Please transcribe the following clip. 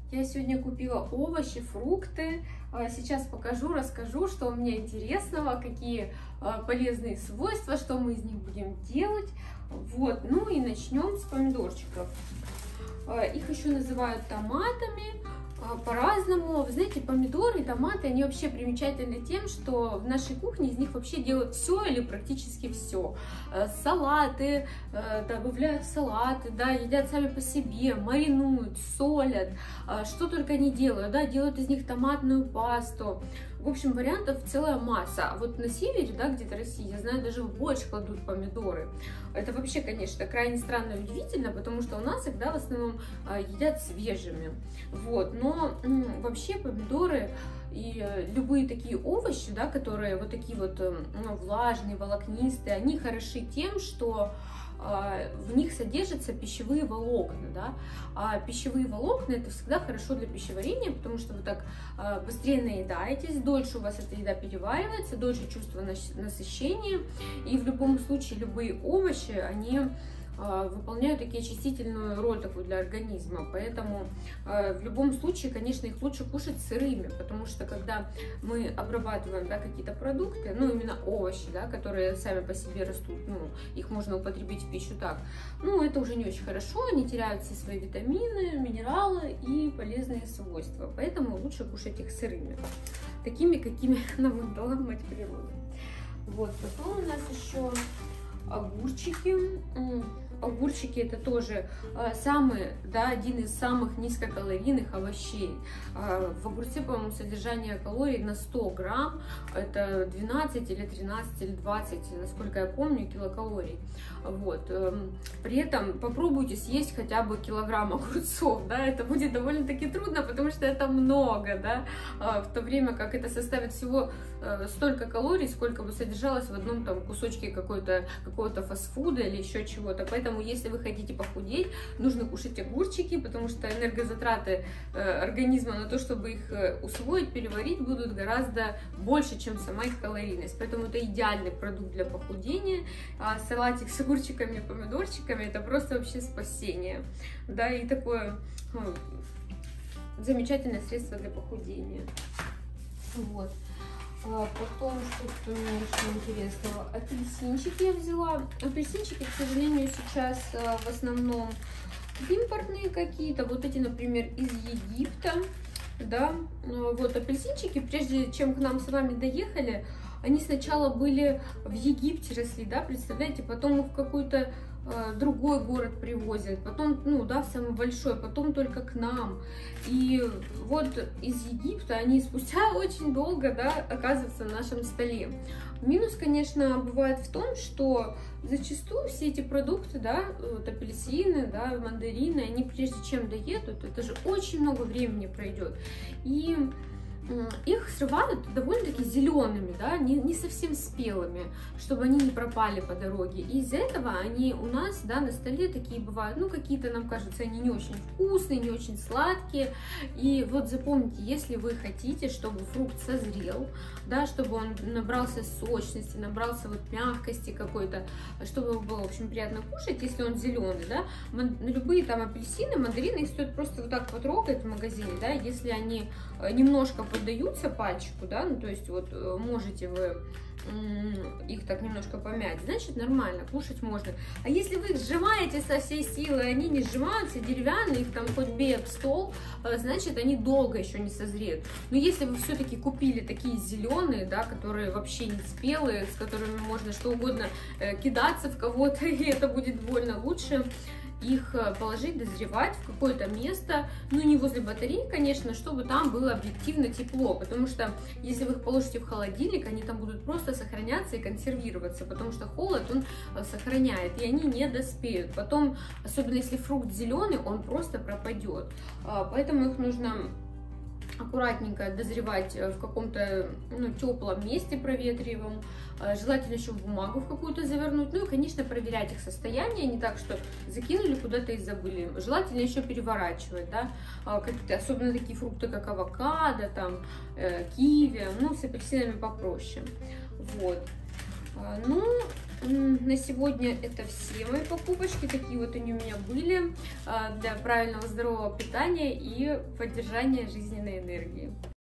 Я сегодня купила овощи, фрукты. Сейчас покажу, расскажу, что у меня интересного, какие полезные свойства, что мы из них будем делать. Вот, ну и начнем с помидорчиков. Их еще называют томатами по-разному. Вы знаете, помидоры и томаты, они вообще примечательны тем, что в нашей кухне из них вообще делают все или практически все. Салаты, добавляют в салаты, да, едят сами по себе, маринуют, солят, что только не делают, да, делают из них томатную пасту. В общем, вариантов целая масса. А вот на севере, да, где-то России, я знаю, даже больше кладут помидоры. Это вообще, конечно, крайне странно и удивительно, потому что у нас их, да, в основном едят свежими. Вот, но вообще помидоры и любые такие овощи, да, которые вот такие вот влажные, волокнистые, они хороши тем, что в них содержатся пищевые волокна, да? А пищевые волокна это всегда хорошо для пищеварения, потому что вы так быстрее наедаетесь, дольше у вас эта еда переваривается, дольше чувство насыщения, и в любом случае любые овощи, они выполняют такие очистительную роль такую для организма, поэтому в любом случае, конечно, их лучше кушать сырыми, потому что когда мы обрабатываем, да, какие-то продукты, ну именно овощи, да, которые сами по себе растут, ну их можно употребить в пищу так, ну это уже не очень хорошо, они теряют все свои витамины, минералы и полезные свойства, поэтому лучше кушать их сырыми, такими, какими нам их дала мать природа. Вот, потом у нас еще огурчики. Огурчики это тоже самый, да, один из самых низкокалорийных овощей. В огурце, по-моему, содержание калорий на 100 грамм, это 12 или 13 или 20, насколько я помню, килокалорий. Вот. При этом попробуйте съесть хотя бы килограмм огурцов, да, это будет довольно-таки трудно, потому что это много, да, в то время как это составит всего столько калорий, сколько бы содержалось в одном там кусочке какого-то фастфуда или еще чего-то. Поэтому, если вы хотите похудеть, нужно кушать огурчики, потому что энергозатраты организма на то, чтобы их усвоить, переварить, будут гораздо больше, чем сама их калорийность. Поэтому это идеальный продукт для похудения. Салатик с огурчиками и помидорчиками это просто вообще спасение. Да, и такое замечательное средство для похудения. Вот. Потом, что-то у меня еще интересного. Апельсинчики я взяла. Апельсинчики, к сожалению, сейчас в основном импортные какие-то. Вот эти, например, из Египта. Да, вот апельсинчики, прежде чем к нам с вами доехали, они сначала были в Египте росли, да, представляете, потом их в какой-то другой город привозят, потом, ну, да, в самый большой, потом только к нам. И вот из Египта они спустя очень долго, да, оказываются на нашем столе. Минус, конечно, бывает в том, что зачастую все эти продукты, да, вот апельсины, да, мандарины, они прежде чем доедут, это же очень много времени пройдет. И их срывают довольно-таки зелеными, да, не совсем спелыми, чтобы они не пропали по дороге. И из-за этого они у нас, да, на столе такие бывают, ну, какие-то, нам кажется, они не очень вкусные, не очень сладкие. И вот запомните, если вы хотите, чтобы фрукт созрел, да, чтобы он набрался сочности, набрался вот мягкости какой-то, чтобы его было, в общем, приятно кушать, если он зеленый, да, любые там апельсины, мандарины, их стоит просто вот так потрогать в магазине, да, если они немножко поддаются пальчику, да, ну, то есть вот можете вы их так немножко помять, значит нормально, кушать можно. А если вы их сжимаете со всей силы, они не сжимаются, деревянные, их там хоть бей об стол, значит они долго еще не созреют. Но если вы все-таки купили такие зеленые, да, которые вообще не спелые, с которыми можно что угодно кидаться в кого-то, и это будет больно, лучше их положить, дозревать в какое-то место, ну не возле батареи, конечно, чтобы там было объективно тепло, потому что если вы их положите в холодильник, они там будут просто сохраняться и консервироваться, потому что холод он сохраняет, и они не доспеют. Потом, особенно если фрукт зеленый, он просто пропадет, поэтому их нужно аккуратненько дозревать в каком-то, ну, теплом месте проветриваемом, желательно еще в бумагу в какую-то завернуть, ну и, конечно, проверять их состояние, не так, что закинули куда-то и забыли, желательно еще переворачивать, да, особенно такие фрукты, как авокадо, там, киви, ну, с апельсинами попроще, вот. Ну, На сегодня это все мои покупочки. Такие вот они у меня были для правильного здорового питания и поддержания жизненной энергии.